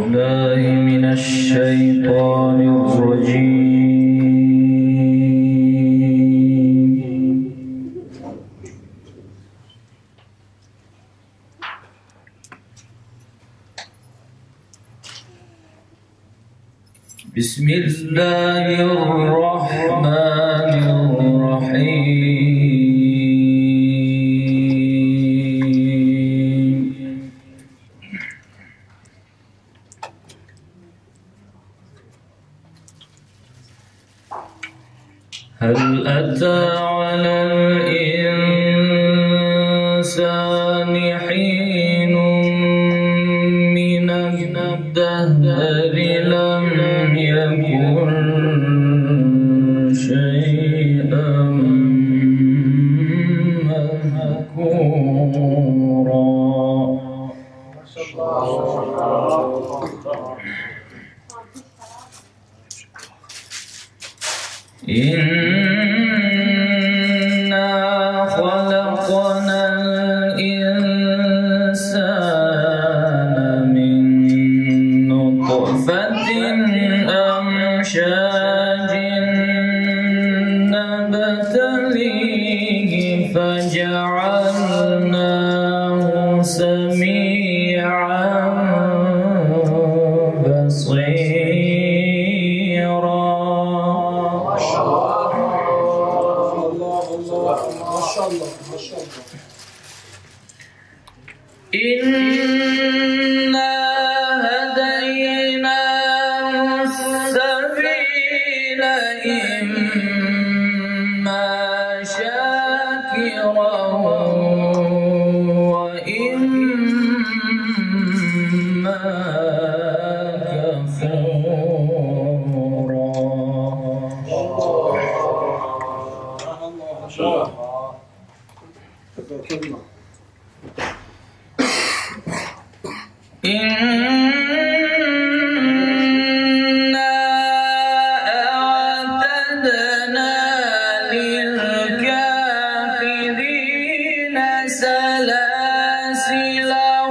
بالله من الشيطان الرجيم. بسم الله الرحمن الرحيم. هل أتى على الإنسان حين من الدهر لم يكن شيئا مذكورا. إنا خلقنا الإنسان من نطفة أمشاج نبتليه فجعلناه سميعا بصيرا. إنا هديناه السبيل إما شاكرا وإما كفورا. إنا أعتدنا للكافرين سلاسل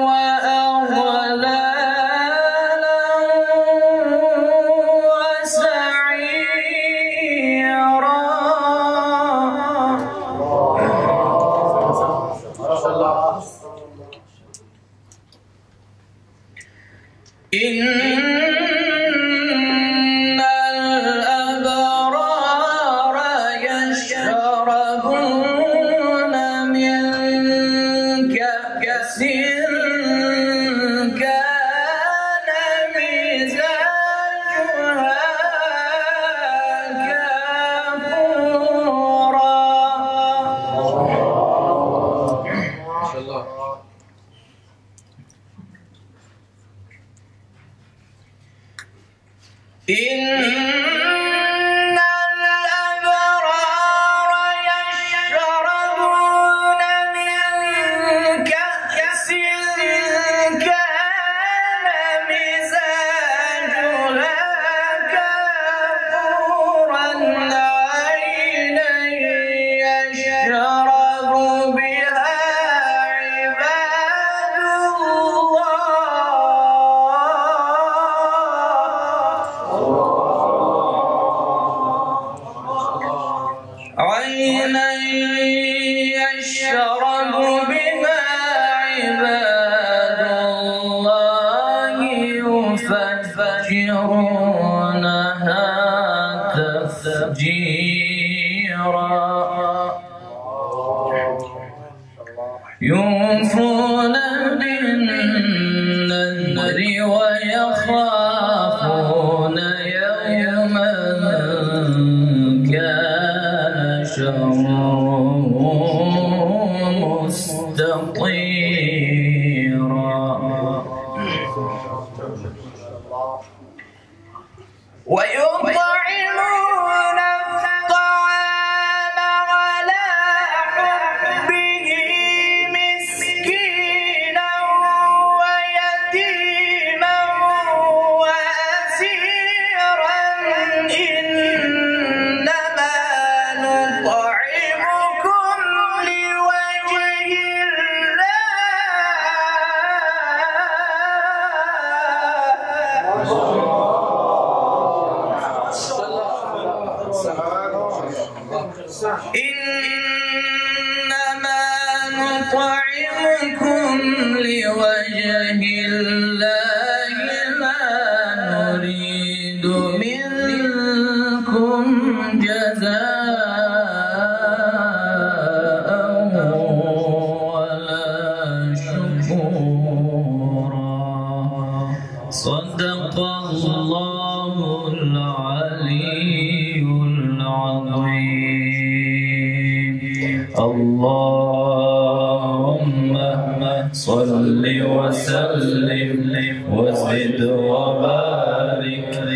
وأغلالا وسعيرا. إن الأبرار يشربون من كأس كان مزاجها كافورا. إن الأبرار يشربون من كأس كان مزاجها كافورا عينا يشرب بها عباد الله. عينا يشرب بها عباد الله يفجرونها تفجيرا. يوفون بالنذر ويخافون يوما كان شره مستطيرا. ويطعمون الطعام على حبه مسكينا ويتيما وأسيرا. إنما نطعمكم لوجه الله إنما نطعمكم لوجه الله لا نريد منكم جزاء ولا شكورا. صدق الله العلي العظيم. اللهم صل وسلم وزد وبارك